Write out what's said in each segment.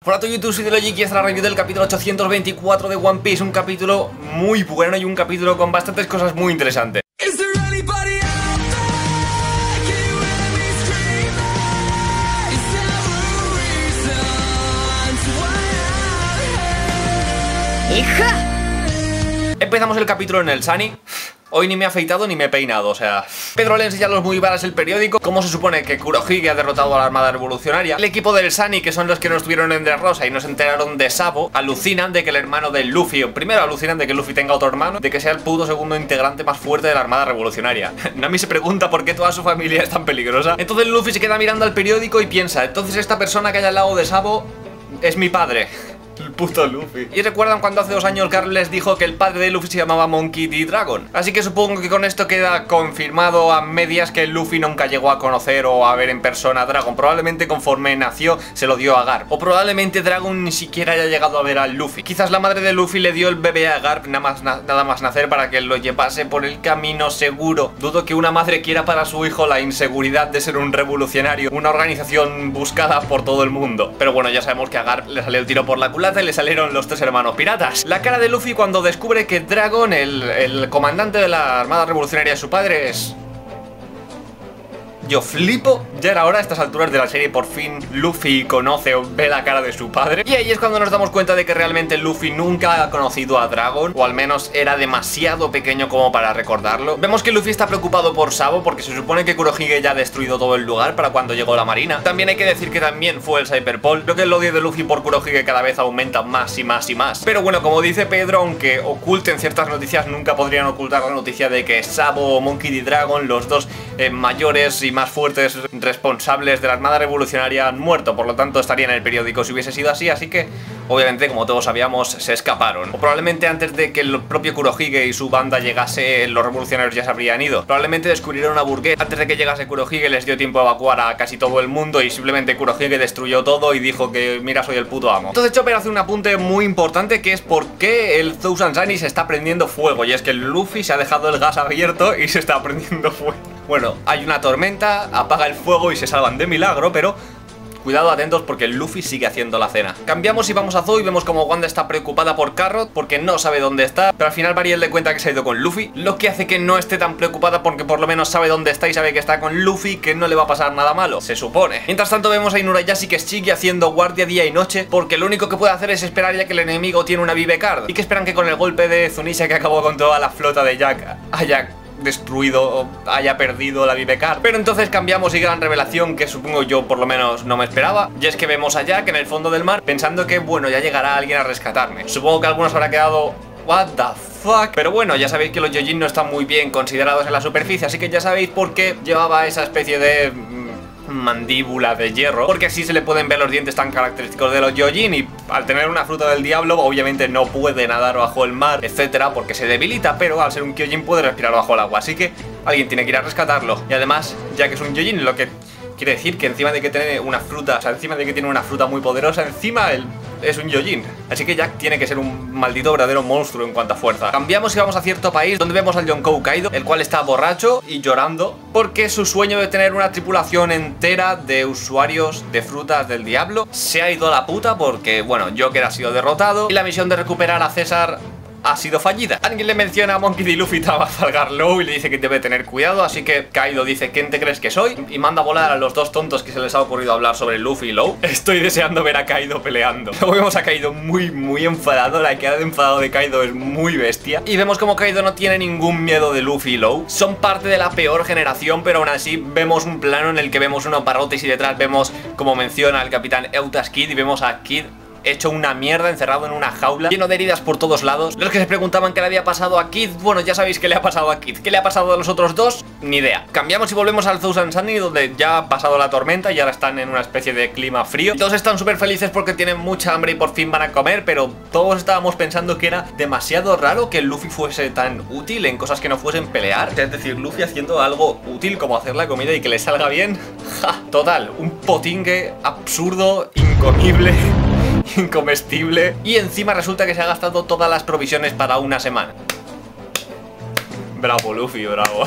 Hola a tu YouTube, soy Deloji y esta es la review del capítulo 824 de One Piece. Un capítulo muy bueno y un capítulo con bastantes cosas muy interesantes. Empezamos el capítulo en el Sunny. Hoy ni me he afeitado ni me he peinado, o sea... Pedro le enseña a los Mugiwaras el periódico. Cómo se supone que Kurohige ha derrotado a la Armada Revolucionaria. El equipo del Sunny, que son los que no estuvieron en Dressrosa y no se enteraron de Sabo, alucinan de que el hermano de Luffy... Primero alucinan de que Luffy tenga otro hermano, de que sea el puto segundo integrante más fuerte de la Armada Revolucionaria. Nami se pregunta por qué toda su familia es tan peligrosa. Entonces Luffy se queda mirando al periódico y piensa: entonces esta persona que hay al lado de Sabo es mi padre. El puto Luffy. Y recuerdan cuando hace 2 años Garp les dijo que el padre de Luffy se llamaba Monkey D. Dragon. Así que supongo que con esto queda confirmado a medias que Luffy nunca llegó a conocer o a ver en persona a Dragon. Probablemente conforme nació se lo dio a Garp. O probablemente Dragon ni siquiera haya llegado a ver a Luffy. Quizás la madre de Luffy le dio el bebé a Garp nada más nacer para que lo llevase por el camino seguro. Dudo que una madre quiera para su hijo la inseguridad de ser un revolucionario, una organización buscada por todo el mundo. Pero bueno, ya sabemos que a Garp le salió el tiro por la culata y le salieron los 3 hermanos piratas. La cara de Luffy cuando descubre que Dragon, el comandante de la Armada Revolucionaria de su padre, es... Yo flipo. Ya era hora a estas alturas de la serie por fin Luffy conoce o ve la cara de su padre. Y ahí es cuando nos damos cuenta de que realmente Luffy nunca ha conocido a Dragon, o al menos era demasiado pequeño como para recordarlo. Vemos que Luffy está preocupado por Sabo porque se supone que Kurohige ya ha destruido todo el lugar para cuando llegó la marina. También hay que decir que también fue el Cyberpol. Creo que el odio de Luffy por Kurohige cada vez aumenta más y más y más. Pero bueno, como dice Pedro, aunque oculten ciertas noticias, nunca podrían ocultar la noticia de que Sabo o Monkey D. Dragon, los dos mayores y más fuertes responsables de la Armada Revolucionaria, han muerto. Por lo tanto estaría en el periódico si hubiese sido así, así que obviamente, como todos sabíamos, se escaparon. O probablemente antes de que el propio Kurohige y su banda llegase, los revolucionarios ya se habrían ido. Probablemente descubrieron a Burguet. Antes de que llegase Kurohige les dio tiempo a evacuar a casi todo el mundo y simplemente Kurohige destruyó todo y dijo que mira, soy el puto amo. Entonces Chopper hace un apunte muy importante, que es por qué el Thousand Sunny se está prendiendo fuego, y es que Luffy se ha dejado el gas abierto y se está prendiendo fuego. Bueno, hay una tormenta, apaga el fuego y se salvan de milagro, pero... cuidado, atentos, porque Luffy sigue haciendo la cena. Cambiamos y vamos a Zou y vemos como Wanda está preocupada por Carrot porque no sabe dónde está, pero al final Mariel le cuenta que se ha ido con Luffy, lo que hace que no esté tan preocupada porque por lo menos sabe dónde está y sabe que está con Luffy, que no le va a pasar nada malo, se supone. Mientras tanto vemos a Inuyasha que sigue haciendo guardia día y noche porque lo único que puede hacer es esperar ya que el enemigo tiene una Vive Card, y que esperan que con el golpe de Zunisha que acabó con toda la flota de Jack haya destruido o haya perdido la Vive Card. Pero entonces cambiamos y gran revelación que supongo yo por lo menos no me esperaba, y es que vemos a Jack en el fondo del mar pensando que bueno, ya llegará alguien a rescatarme. Supongo que algunos habrá quedado... what the fuck. Pero bueno, ya sabéis que los Gyojin no están muy bien considerados en la superficie, así que ya sabéis por qué llevaba esa especie de... mandíbula de hierro, porque así se le pueden ver los dientes tan característicos de los Gyojin, y al tener una fruta del diablo obviamente no puede nadar bajo el mar, etcétera, porque se debilita, pero al ser un Gyojin puede respirar bajo el agua, así que alguien tiene que ir a rescatarlo. Y además, ya que es un Gyojin, lo que quiere decir que encima de que tiene una fruta, o sea, encima de que tiene una fruta muy poderosa, encima es un Gyojin. Así que Jack tiene que ser un maldito verdadero monstruo en cuanto a fuerza. Cambiamos y vamos a cierto país donde vemos al Yonkou Kaido, el cual está borracho y llorando porque su sueño de tener una tripulación entera de usuarios de frutas del diablo se ha ido a la puta porque, bueno, Joker ha sido derrotado y la misión de recuperar a César ha sido fallida. Alguien le menciona a Monkey D. Luffy Trafalgar Law y le dice que debe tener cuidado, así que Kaido dice: ¿quién te crees que soy? Y manda a volar a los dos tontos que se les ha ocurrido hablar sobre Luffy y Law. Estoy deseando ver a Kaido peleando. Luego vemos a Kaido muy enfadado. La cara de enfadado de Kaido es muy bestia. Y vemos como Kaido no tiene ningún miedo de Luffy y Law. Son parte de la peor generación, pero aún así vemos un plano en el que vemos unos barrotes y detrás vemos, como menciona el capitán Eutas Kid, y vemos a Kid hecho una mierda, encerrado en una jaula, lleno de heridas por todos lados. Los que se preguntaban qué le había pasado a Kid, bueno, ya sabéis qué le ha pasado a Kid. ¿Qué le ha pasado a los otros dos? Ni idea. Cambiamos y volvemos al Thousand Sunny, donde ya ha pasado la tormenta y ahora están en una especie de clima frío. Todos están súper felices porque tienen mucha hambre y por fin van a comer, pero todos estábamos pensando que era demasiado raro que Luffy fuese tan útil en cosas que no fuesen pelear. Es decir, Luffy haciendo algo útil como hacer la comida y que le salga bien. Ja, total, un potingue absurdo, incomible, incomestible, y encima resulta que se ha gastado todas las provisiones para una semana. Bravo Luffy, bravo.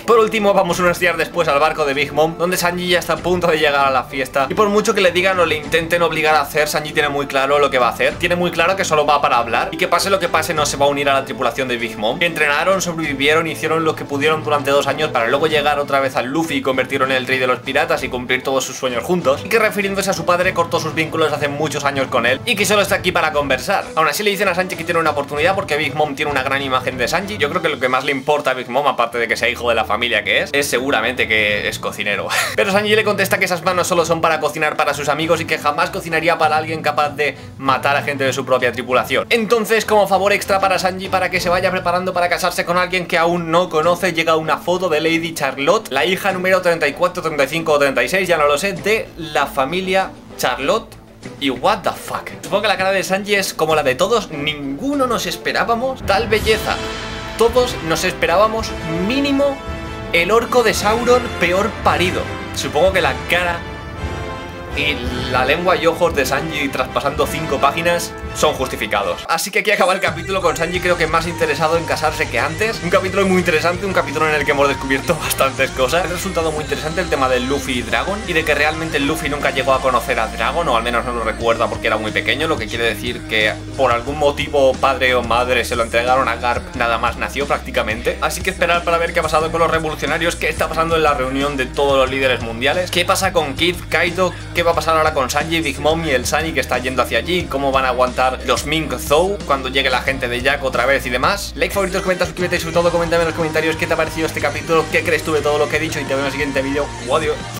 Por último, vamos unos días después al barco de Big Mom, donde Sanji ya está a punto de llegar a la fiesta. Y por mucho que le digan o le intenten obligar a hacer, Sanji tiene muy claro lo que va a hacer. Tiene muy claro que solo va para hablar y que pase lo que pase no se va a unir a la tripulación de Big Mom. Que entrenaron, sobrevivieron, hicieron lo que pudieron durante 2 años para luego llegar otra vez al Luffy y convertirlo en el rey de los piratas y cumplir todos sus sueños juntos. Y que refiriéndose a su padre cortó sus vínculos hace muchos años con él y que solo está aquí para conversar. Aún así le dicen a Sanji que tiene una oportunidad porque Big Mom tiene una gran imagen de Sanji. Yo creo que lo que más le importa a Big Mom, aparte de que sea hijo de la familia que es seguramente que es cocinero. Pero Sanji le contesta que esas manos solo son para cocinar para sus amigos y que jamás cocinaría para alguien capaz de matar a gente de su propia tripulación. Entonces, como favor extra para Sanji, para que se vaya preparando para casarse con alguien que aún no conoce, llega una foto de Lady Charlotte, la hija número 34, 35 o 36, ya no lo sé, de la familia Charlotte. Y what the fuck. Supongo que la cara de Sanji es como la de todos. Ninguno nos esperábamos tal belleza. Todos nos esperábamos mínimo el orco de Sauron peor parido. Supongo que la cara y la lengua y ojos de Sanji traspasando 5 páginas son justificados. Así que aquí acaba el capítulo con Sanji creo que más interesado en casarse que antes. Un capítulo muy interesante, un capítulo en el que hemos descubierto bastantes cosas. Ha resultado muy interesante el tema del Luffy y Dragon y de que realmente el Luffy nunca llegó a conocer a Dragon, o al menos no lo recuerda porque era muy pequeño, lo que quiere decir que por algún motivo padre o madre se lo entregaron a Garp, nada más nació prácticamente. Así que esperar para ver qué ha pasado con los revolucionarios, qué está pasando en la reunión de todos los líderes mundiales, qué pasa con Kid, Kaito, qué va a pasar ahora con Sanji, Big Mom y el Sunny que está yendo hacia allí, cómo van a aguantar los Mink Zou cuando llegue la gente de Jack otra vez y demás. Like, favoritos, comenta, suscríbete y sobre todo coméntame en los comentarios qué te ha parecido este capítulo, qué crees tú de todo lo que he dicho y te veo en el siguiente vídeo. Adiós.